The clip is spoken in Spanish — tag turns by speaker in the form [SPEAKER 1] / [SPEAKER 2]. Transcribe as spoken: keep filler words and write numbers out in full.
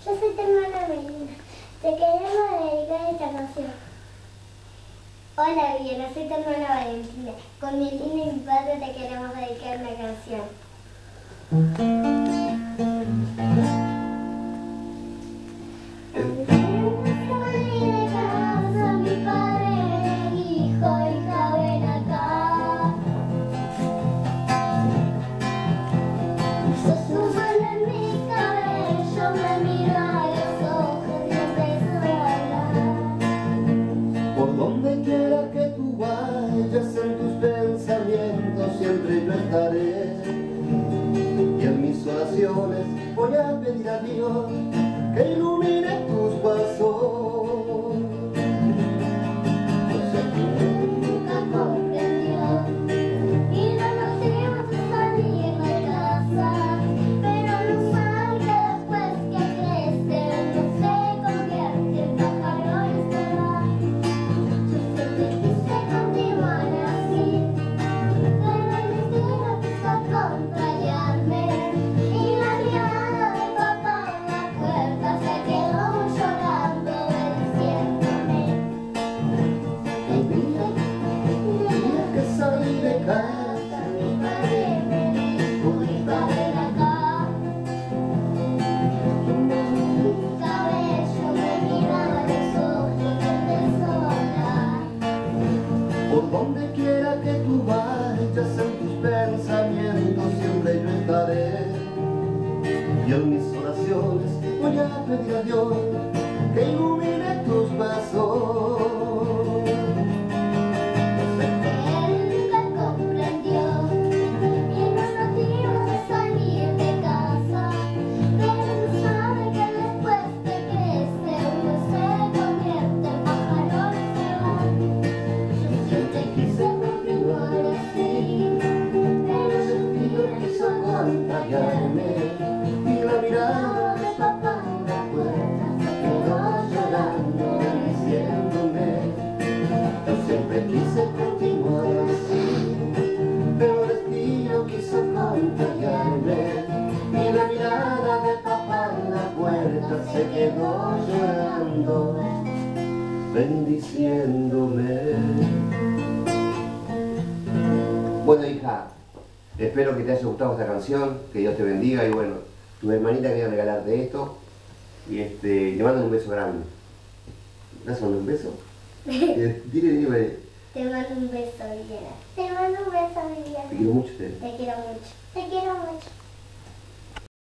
[SPEAKER 1] Yo soy tu hermana Melina. Te queremos dedicar esta canción. Hola Viviana, soy tu hermana Valentina. Con Melina y mi padre te queremos dedicar una canción.
[SPEAKER 2] Siempre yo estaré y en mis oraciones voy a pedir a Dios que ilumine tus pasos. Yo sé que
[SPEAKER 1] Nunca comprendió y no nos dimos de salir de casa, pero no sabe que después que crece uno se convierte en pájaro y se va. Yo siempre quise continuar así, acompañarme, y la mirada de papá en la puerta se quedó llorando, bendiciéndome.
[SPEAKER 2] el día, el día que salí de casa,
[SPEAKER 1] Mi padre me dijo, hija, ven acá. Mi cabello me miraba a los ojos y empezó a hablar.
[SPEAKER 2] por donde quiera que tú vayas en tus pensamientos siempre yo estaré y en mis oraciones voy a pedir a Dios que ilumine tus pasos.
[SPEAKER 1] Él nunca comprendió y no nos dimos de salir de casa, pero no sabe que después que crece uno se convierte en pájaro y se va. Yo siempre quise continuar así, pero su vida quiso
[SPEAKER 2] Acompañarme y la mirada
[SPEAKER 1] de papá en la puerta se quedó llorando,
[SPEAKER 2] diciéndome yo siempre quise continuar así, pero el destino quiso acompañarme y la mirada de papá en la puerta se quedó llorando, bendiciéndome. Bueno, hija, espero que te haya gustado esta canción, que Dios te bendiga y bueno, tu hermanita quería regalarte esto y este, le mando un beso grande. ¿Das un beso? Dile, dile,
[SPEAKER 1] Te mando un beso, Viviana. Te mando un beso, Viviana.
[SPEAKER 2] te quiero mucho. Te...
[SPEAKER 1] Te quiero mucho. Te quiero mucho.